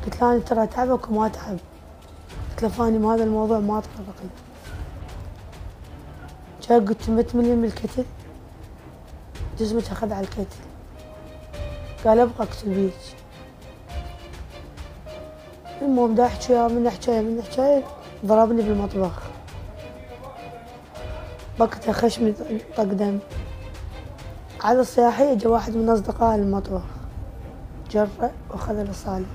قلت له أنا ترى أتعبك وما أتعب. قلت له فاني بهذا الموضوع ما أطلبك. جاي قلت تمت من الكتل، جسمك أخذ على الكتل، قال أبغى أقتل بيك. المهم دا أحكي وياه، من حكاية ضربني بالمطبخ، وقتها خشمي طق دم. على الصياحية جا واحد من أصدقائي المطبخ، جره وأخذ الرصالة،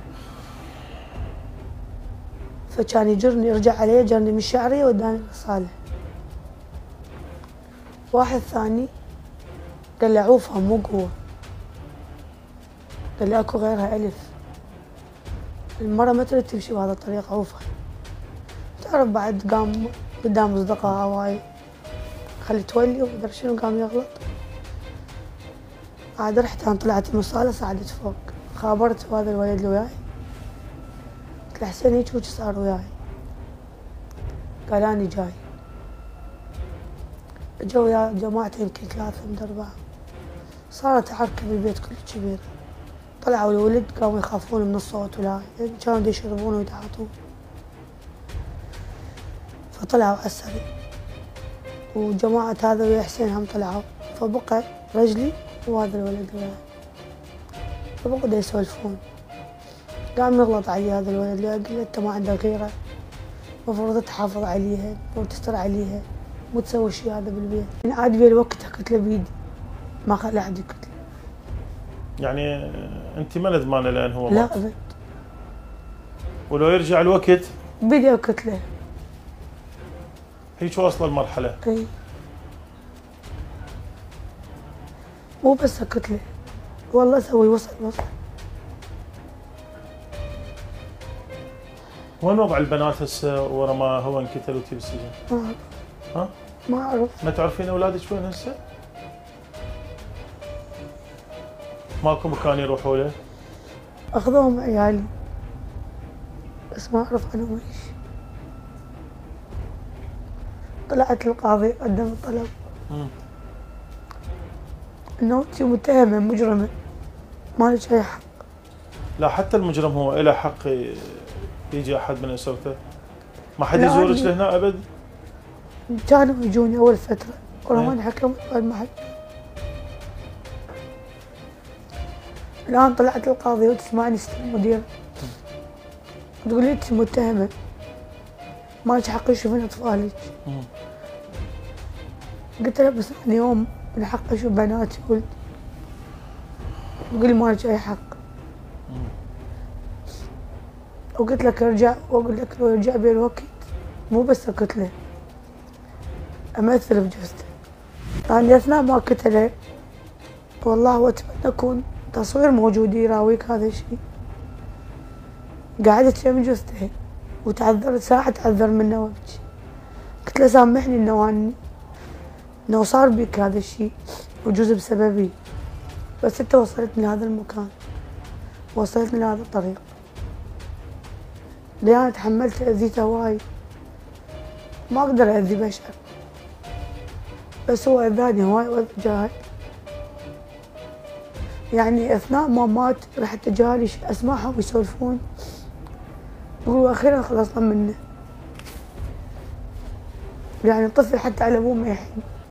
فكان يجرني، رجع علي جرني من شعري وداني الرصالة. واحد ثاني قال لي عوفها مو قوة، قال لي اكو غيرها ألف، المرة ما تريد تمشي بهذا الطريق عوفها. تعرف بعد قام قدام أصدقائه هواي خلي تولي ومدري شنو، قام يغلط. عاد رحت أنا طلعت من الصالة صعدت فوق، خابرت هذا الولد اللي وياي، قلت له حسين هيك وش صار وياي؟ قال أنا جاي. جو ويا جماعتي يمكن 3 من 4، صارت حركة بالبيت كله كبيرة. طلعوا الولد قاموا يخافون من الصوت ولا كانوا يشربون ويتعاطون، فطلعوا على السريع، وجماعة هذا ويا حسين هم طلعوا، فبقى رجلي وهذا الولد وياي، فبقوا يسولفون. قام يغلط علي هذا الولد، قال له انت ما عندك غيرة، المفروض تحافظ عليها، المفروض تستر عليها، مو تسوي الشيء هذا بالبيت. من عاد بي الوقت قلت له بيدي، ما خلى أحد يقتله. يعني انت ما ندمانه لان هو لا مات؟ ابد. ولو يرجع الوقت بدي اقتله. هيك واصله المرحله. اي مو بس اقتله، والله اسوي وصل. وين وضع البنات هسه ورا ما هو انقتل وتي بالسجن؟ ما اعرف. ها؟ ما اعرف. ما تعرفين اولادك وين هسه؟ ماكو مكان يروحوا له؟ اخذوهم عيالي بس ما اعرف عنهم ايش. طلعت القاضي قدم الطلب انه انتي متهمة مجرمة ما لك اي حق. لا حتى المجرم هو له حق يجي احد من اسرته؟ ما حد لا يزورك عندي. لهنا ابد؟ كانوا يجوني اول فترة ولما حكمت بعد ما حد. الان طلعت القاضي وتسمعني ست المدير تقول لي انت متهمة ما لك حق يشوفين اطفالك. قلت لها بس انا يوم من حق اشوف بناتي ولد، تقول لي ما لك اي حق. وقلت لك ارجع، واقول لك لو يرجع بي الوقت مو بس اقتله، امثل بجثته. يعني اثناء ما قتله والله واتمنى يكون تصوير موجود يراويك هذا الشيء. قعدت يم جثته وتعذرت ساعة، تعذر منه وابكي. قلت له سامحني انه صار بك هذا الشيء وجزء بسببي، بس انت وصلتني لهذا المكان، وصلتني لهذا الطريق، لأن أنا تحملت أذيته وايد، ما أقدر أذي بشر، بس هو أذاني هواي وأذى جاهل. يعني أثناء ما مات رحت أجالي أسمعهم يسولفون يقولوا أخيرا خلصنا منه. يعني طفل حتى على أبوه ما يحن.